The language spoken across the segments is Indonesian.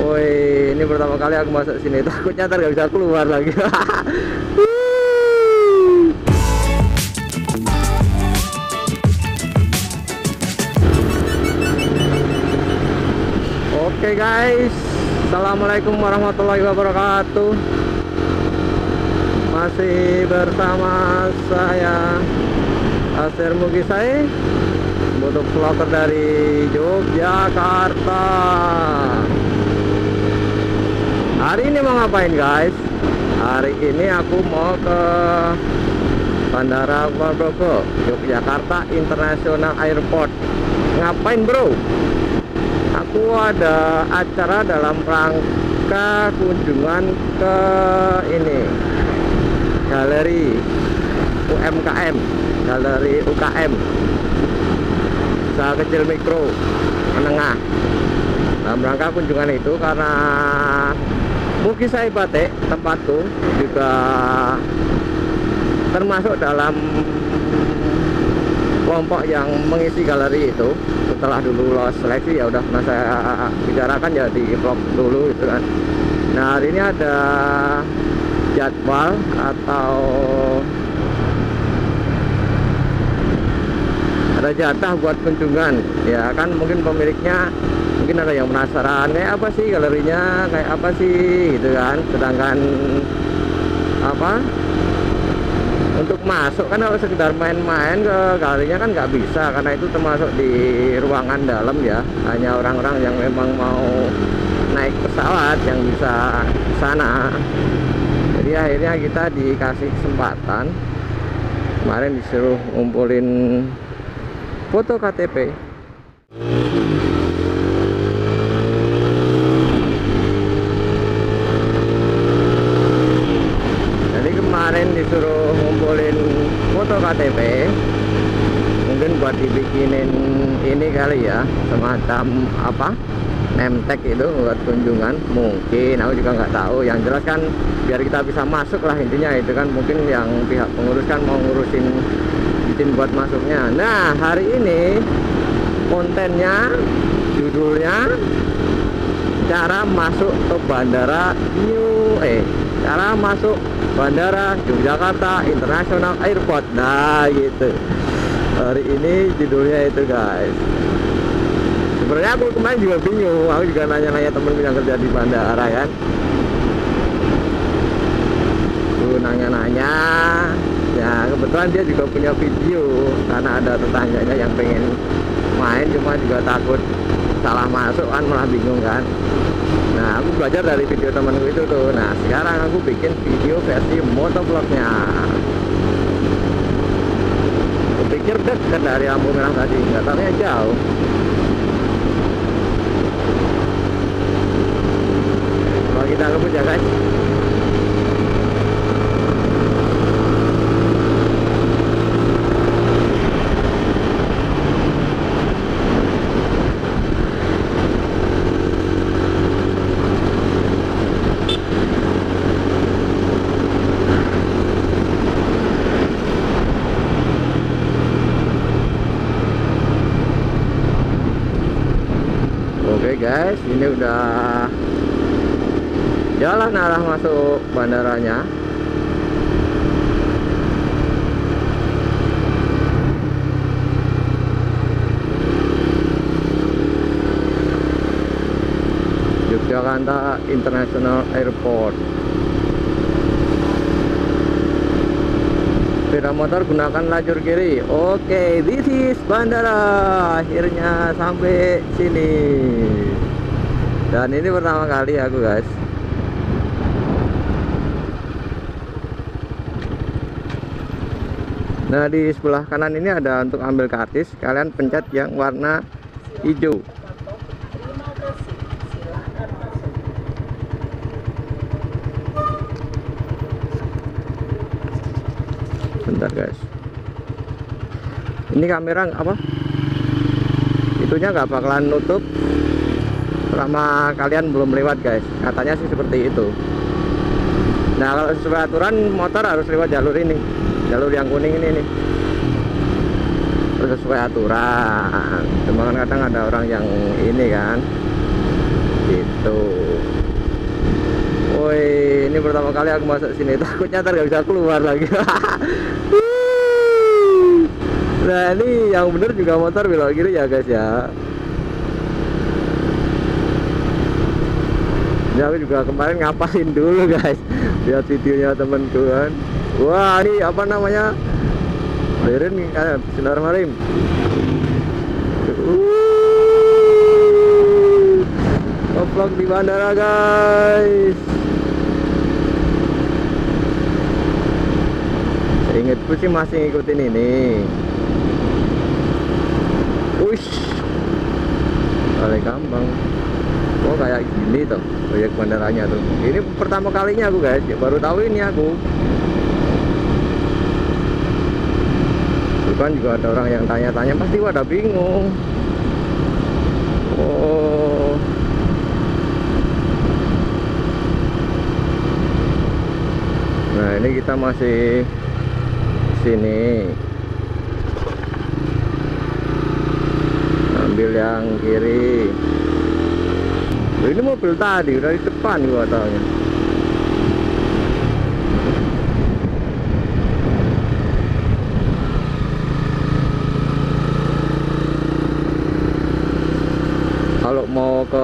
Woi, ini pertama kali aku masuk sini, takutnya ntar gak bisa keluar lagi. Oke guys, assalamualaikum warahmatullahi wabarakatuh. Masih bersama saya Asir Mugisai, motovlogger dari Yogyakarta. Hari ini mau ngapain guys? Hari ini aku mau ke Bandara Kulon Progo, Yogyakarta International Airport. Ngapain bro? Aku ada acara dalam rangka kunjungan ke ini galeri UMKM, galeri UKM, usaha kecil mikro menengah. Dalam rangka kunjungan itu karena Mugisai Batik tempatku juga termasuk dalam kelompok yang mengisi galeri itu. Setelah dulu lolos seleksi, ya udah pernah saya bicarakan ya di vlog dulu gitu kan. Nah hari ini ada jadwal atau ada jatah buat kunjungan ya kan. Mungkin pemiliknya mungkin ada yang penasaran kayak apa sih galerinya, kayak apa sih gitu kan. Sedangkan apa, untuk masuk kan kalau sekedar main-main ke galerinya kan nggak bisa, karena itu termasuk di ruangan dalam ya, hanya orang-orang yang memang mau naik pesawat yang bisa ke sana. Jadi akhirnya kita dikasih kesempatan, kemarin disuruh ngumpulin foto KTP. Jadi kemarin disuruh ngumpulin foto KTP, mungkin buat dibikinin ini kali ya, semacam apa, name tag itu buat kunjungan. Mungkin aku juga nggak tahu, yang jelas kan biar kita bisa masuk lah intinya itu kan. Mungkin yang pihak pengurus kan mau ngurusin izin buat masuknya. Nah hari ini kontennya, judulnya cara masuk ke bandara cara masuk Bandara Yogyakarta International Airport. Nah gitu, hari ini judulnya itu guys. Sebenarnya aku kemarin juga bingung, aku juga nanya-nanya temen yang kerja di bandara kan. Tuh nanya-nanya, ya kebetulan dia juga punya video, karena ada tetangganya yang pengen main, cuma juga takut salah masuk kan, malah bingung kan. Nah aku belajar dari video temanku itu tuh. Nah sekarang aku bikin video versi motovlognya. Aku pikir dekat dari lampu merah tadi, nggak tahunya jauh. Kalau kita ngebut ya guys. Oke guys, ini udah jalan arah masuk bandaranya. Yogyakarta International Airport. Sepeda motor gunakan lajur kiri. Oke, this is bandara. Akhirnya sampai sini. Dan ini pertama kali aku guys. Nah di sebelah kanan ini ada untuk ambil karcis. Kalian pencet yang warna hijau. Bentar guys, ini kamera apa itunya nggak bakalan nutup selama kalian belum lewat guys, katanya sih seperti itu. Nah kalau sesuai aturan motor harus lewat jalur ini, jalur yang kuning ini nih, sesuai aturan. Cuma kan kadang ada orang yang ini kan Gitu. Woi, ini pertama kali aku masuk sini, takutnya ntar gak bisa keluar lagi. Nah ini yang bener juga motor belok kiri ya guys ya. Ini aku juga kemarin ngapain dulu guys, lihat videonya temenku kan. Wah ini apa namanya, Leren kayak sinar marim. Vlog di bandara guys. Ingatku sih masih ngikutin ini. Uish, Balai Kambang. Oh kayak gini tuh proyek bandaranya tuh. Ini pertama kalinya aku guys, baru tahu ini aku. Bukan juga ada orang yang tanya-tanya, pasti pada bingung. Oh. Nah ini kita masih sini, ambil yang kiri. Ini mobil tadi udah di depan gua taunya. Kalau mau ke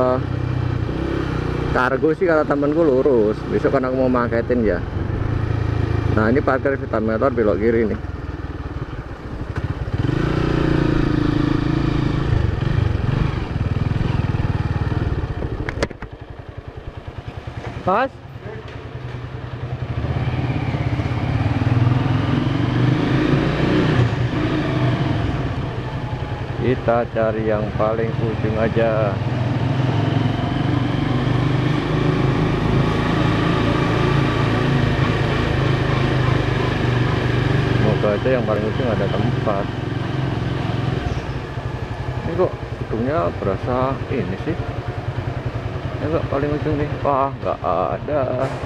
kargo sih kata temenku lurus, besok kan aku mau maketin ya. Nah ini parkir sepeda motor belok kiri nih. Pas kita cari yang paling ujung aja. Moga aja yang paling ujung ada tempat. Ini kok ujungnya berasa ini sih. Ini kok paling ujung nih. Wah nggak ada.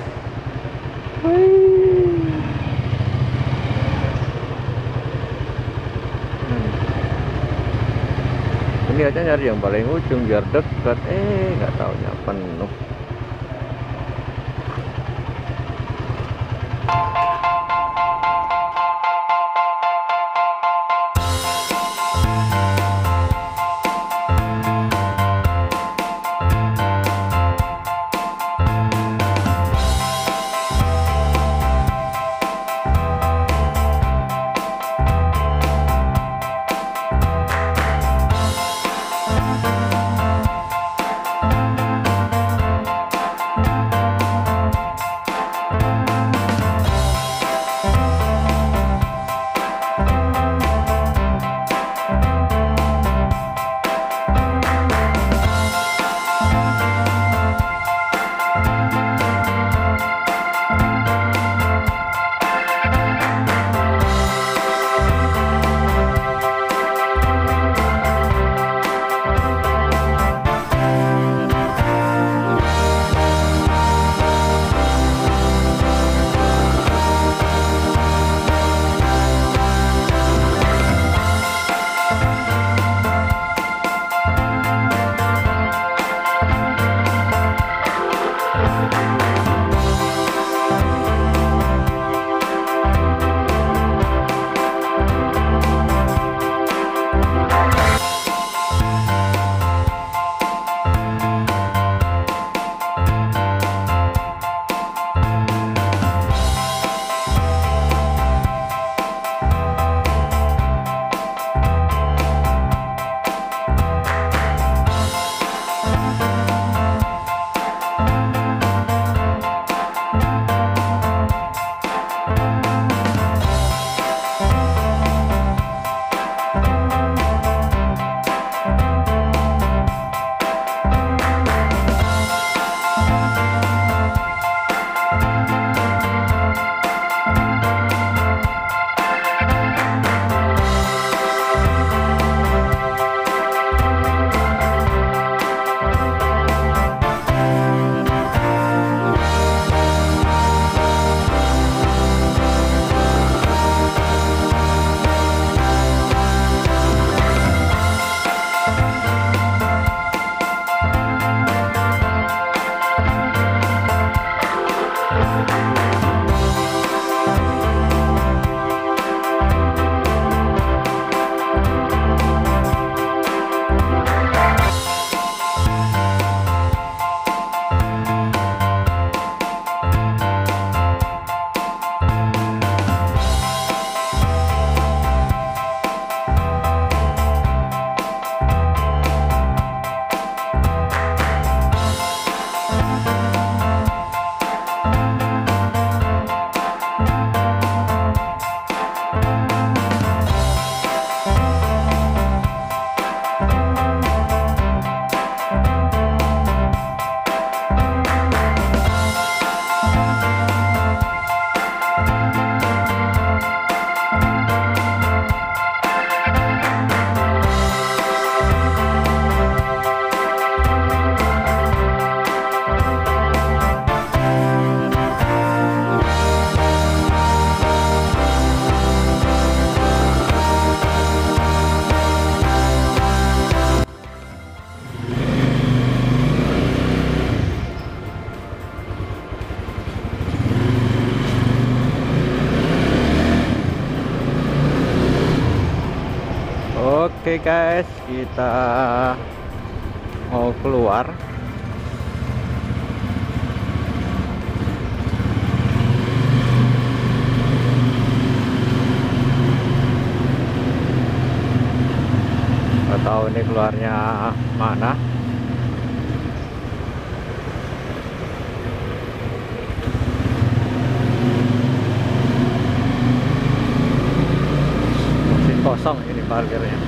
Ini aja nyari yang paling ujung biar dekat. Nggak taunya penuh. Oke guys, kita mau keluar. Nggak tahu ini keluarnya mana. Masih kosong ini parkirnya.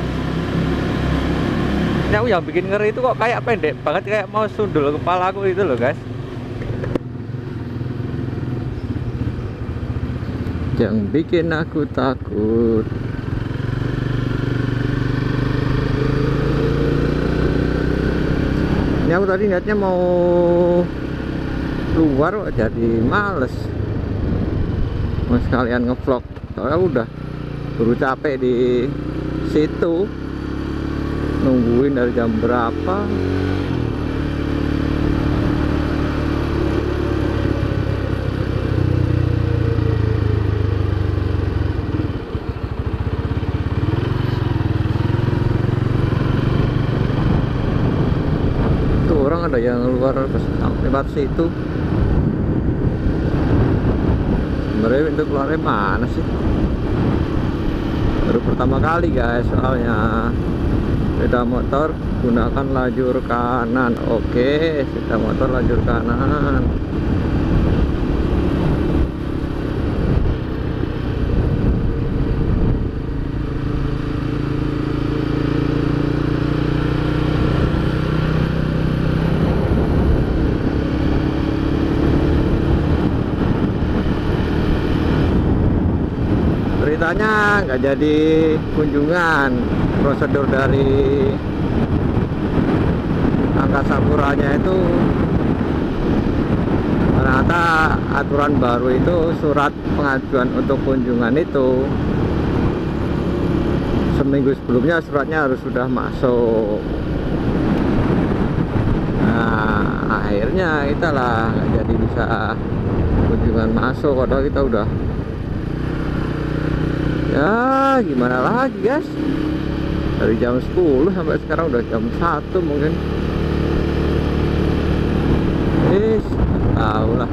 Ini aku yang bikin ngeri itu kok kayak pendek banget, kayak mau sundul kepala aku itu loh guys. Yang bikin aku takut. Ini aku tadi niatnya mau keluar kok jadi males. Mau sekalian ngevlog. Soalnya udah buru capek di situ. Nungguin dari jam berapa. Ada yang keluar lewat situ. Sebenarnya pintu keluarnya mana sih? Baru pertama kali guys, soalnya sepeda motor gunakan lajur kanan. Oke, sepeda motor lajur kanan. Beritanya nggak jadi kunjungan. Prosedur dari Angkasa Puranya itu ternyata aturan baru itu, surat pengajuan untuk kunjungan itu seminggu sebelumnya suratnya harus sudah masuk. Nah akhirnya itulah nggak jadi bisa kunjungan masuk, padahal kita udah, ya gimana lagi guys, dari jam 10 sampai sekarang udah jam 1 mungkin. Tahu lah.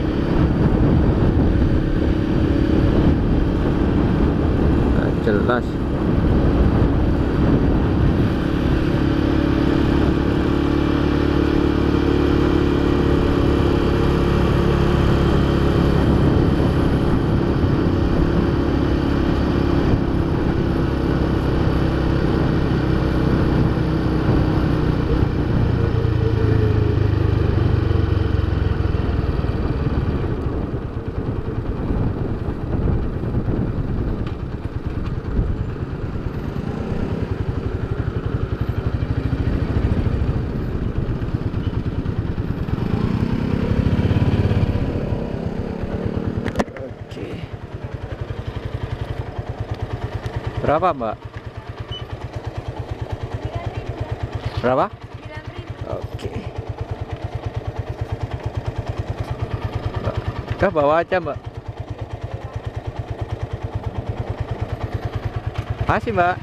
Nah, jelas. Berapa mbak? Berapa? 9.000. Oke. Mbak, kah bawa aja mbak? Masih mbak?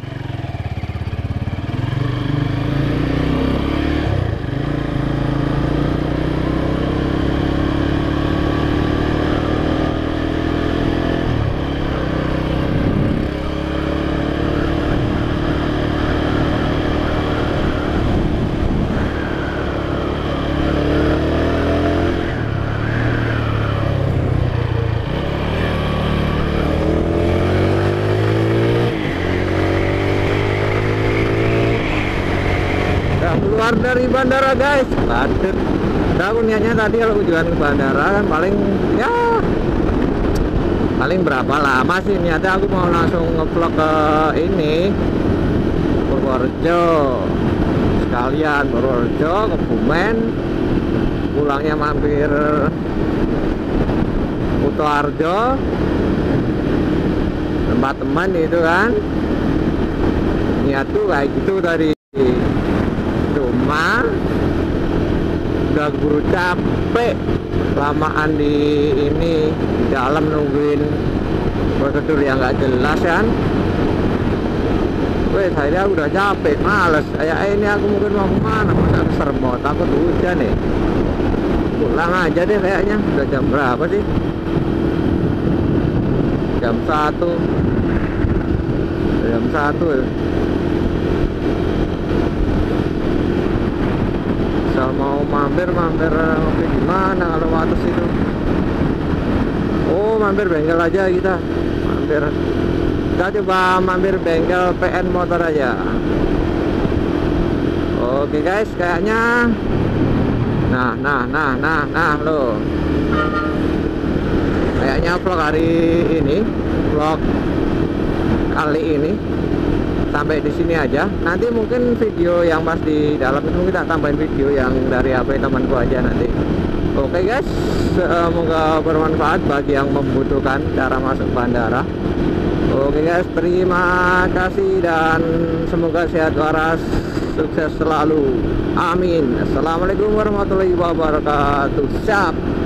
Keluar dari bandara guys, padet. Nah, aku niatnya tadi kalau tujuan ke bandara kan paling berapa lama sih, niatnya aku mau langsung ngevlog ke ini Purworejo sekalian, Purworejo, Kebumen, pulangnya mampir Kutoarjo, tempat teman itu kan. Niat tuh kayak gitu tadi. Cuma udah buru capek, lamaan di ini di dalam nungguin prosedur yang nggak jelas kan. Wes akhirnya aku udah capek, males. Kayak ini aku mungkin mau kemana, masa ke Sermot, takut hujan nih. Pulang aja deh kayaknya. Udah jam berapa sih? Jam 1. Jam 1 ya. So, mau mampir ngopi di mana kalau waktu situ? Oh, mampir bengkel aja kita. Kita coba mampir bengkel PN motor aja. Oke guys, kayaknya nah loh. Kayaknya vlog hari ini, vlog kali ini sampai di sini aja. Nanti mungkin video yang pas di dalam itu kita tambahin video yang dari HP temanku aja nanti. Oke guys, semoga bermanfaat bagi yang membutuhkan cara masuk bandara. Oke guys, terima kasih dan semoga sehat waras, sukses selalu. Amin. Assalamualaikum warahmatullahi wabarakatuh. Siap.